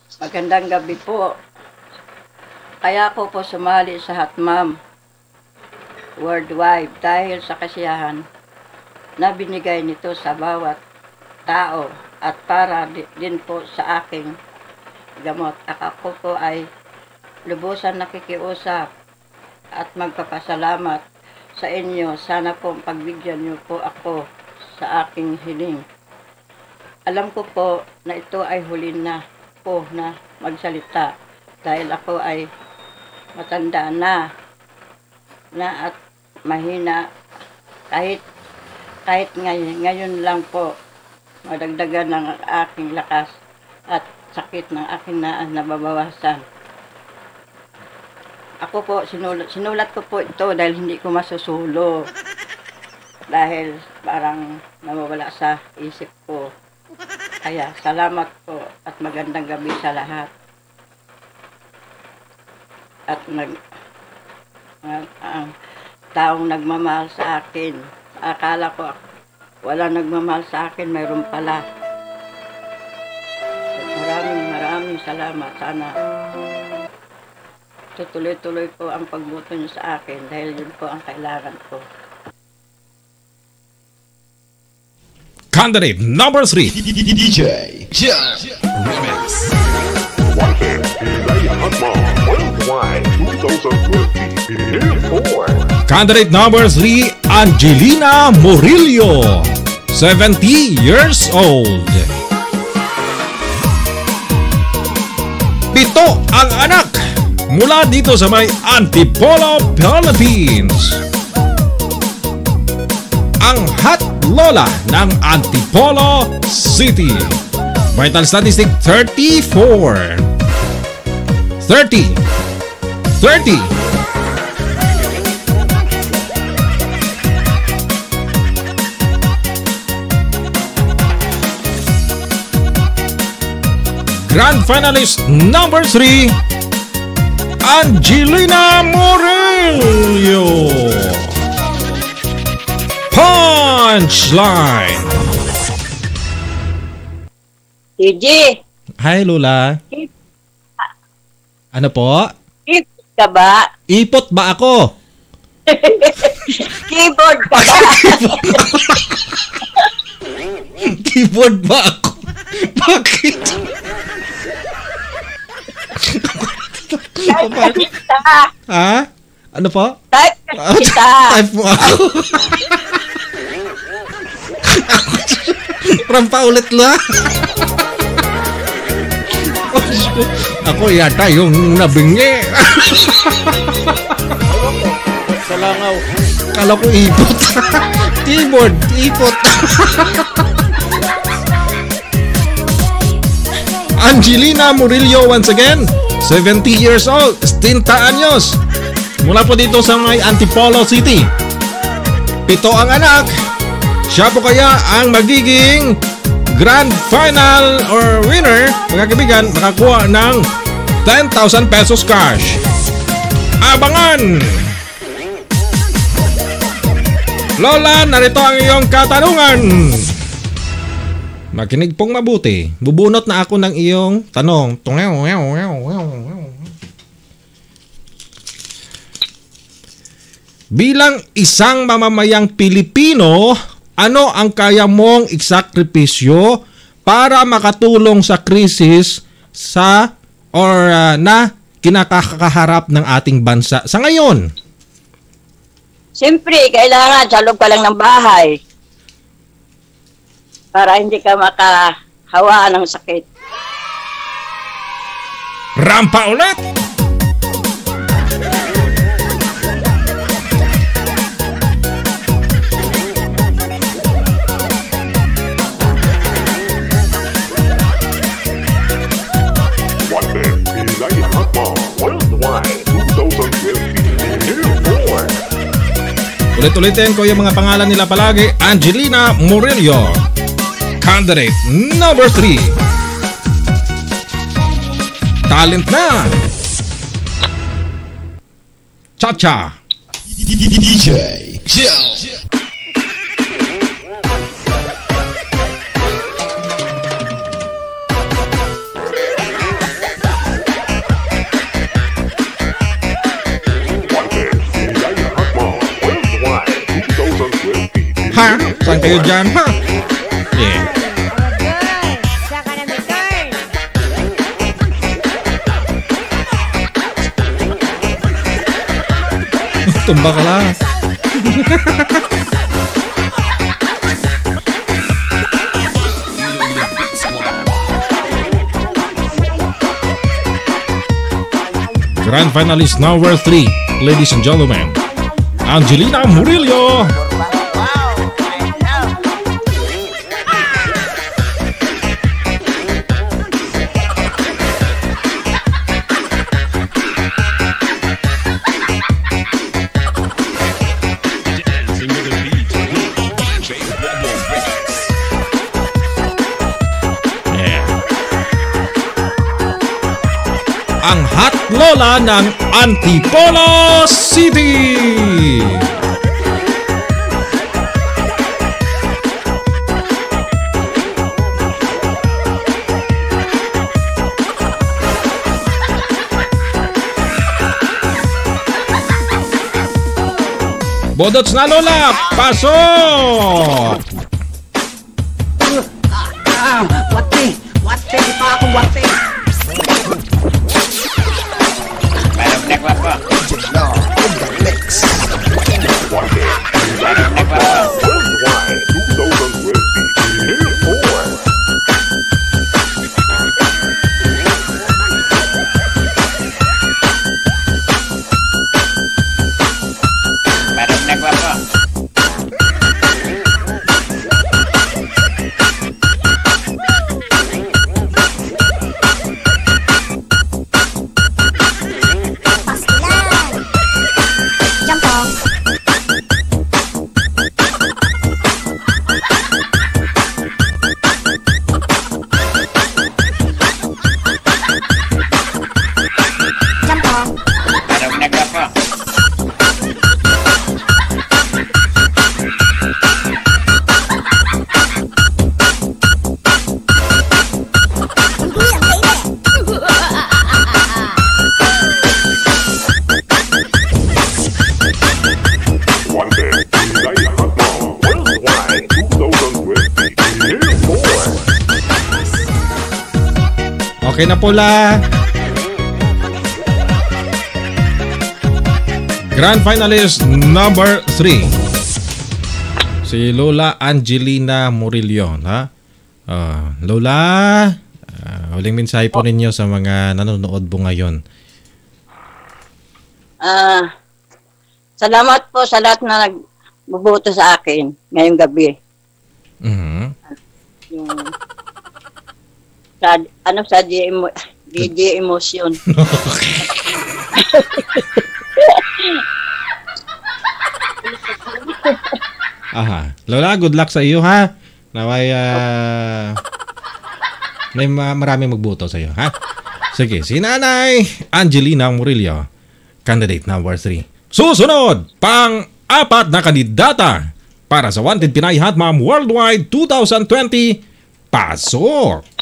Magandang gabi po. Kaya ako po sumali sa Hatmam Worldwide dahil sa kasiyahan na binigay nito sa bawat tao at para din po sa aking gamot. Ako po ay lubusan nakikiusap at magpapasalamat sa inyo. Sana po pagbigyan niyo po ako sa aking hiling. Alam ko po na ito ay huli na po na magsalita dahil ako ay matanda na at mahina kahit ngayon lang po madagdagan ng aking lakas at sakit ng aking nababawasan. Ako po, sinulat ko po ito dahil hindi ko masusulo. Dahil parang nawawala sa isip ko. Kaya, salamat po at magandang gabi sa lahat. At ang taong nagmamahal sa akin. Akala ko wala nagmamahal sa akin, mayroon pala. Maraming salamat. Sana tuloy-tuloy po ang pagbuto niyo sa akin dahil yun po ang kailangan ko. Candidate number 3, DJ Remix. Candidate number 3, Angelina Murillo, 70 years old. Pito ang anak mula dito sa may Antipolo, Philippines. Ang hot lola ng Antipolo City. Vital statistic 34. 30. Grand finalist number 3, Angelina Murillo. Punchline. TG! Hi, Lola. Ano po? Ipot ka ba? Ipot ba ako? Keyboard ka ba? Keyboard ba ako? Bakit? Type ka kita. Ha? Ano po? Type ka kita. Type mo ako. Rampa ulit la. Ako yata yung nabingi. Sa langaw. Kala ko ipot. Keyboard, ipot. Angelina Murillo once again, 70 years old, 60 anyos. Mula po dito sa may Antipolo City. Pito ang anak. Siya po kaya ang magiging grand final or winner, mga kaibigan, makakuha ng 10,000 pesos cash. Abangan! Lola, narito ang iyong katanungan. Makinig pong mabuti. Bubunot na ako ng iyong tanong. Bilang isang mamamayang Pilipino, ano ang kaya mong isakripisyo para makatulong sa krisis na kinakaharap ng ating bansa sa ngayon? Siyempre, kailangan sa loob ka lang ng bahay para hindi ka makahawaan ng sakit. Rampa ulit! Ulit-ulitin ko yung mga pangalan nila palagi. Angelina Murillo, candidate number 3. Talent na Cha-Cha DJ lang kayo dyan, ha? Yeah. Saka na may turn. Tumba ka lang. Grand finalist number 3, ladies and gentlemen, Angelina Murillo. Yeah. Ang hot lola ng Antipolo City. Bodots na lola, pasok! Wate pa ako, wate. Okay na pula. Grand finalist number 3, si Lola Angelina Murillo, ha? Lola, huling mensahe po ninyo sa mga nanonood po ngayon. Salamat po sa lahat na nagbubuto sa akin ngayong gabi. Yung sa DJ Emotion. Aha. Lola, good luck sa iyo, ha? Naway may maraming magboto sa iyo, ha? Sige, si Nanay Angelina Murillo, candidate number 3. Susunod, pang-apat na kandidata para sa Wanted Pinay Hot Mom Worldwide 2020. Pasok!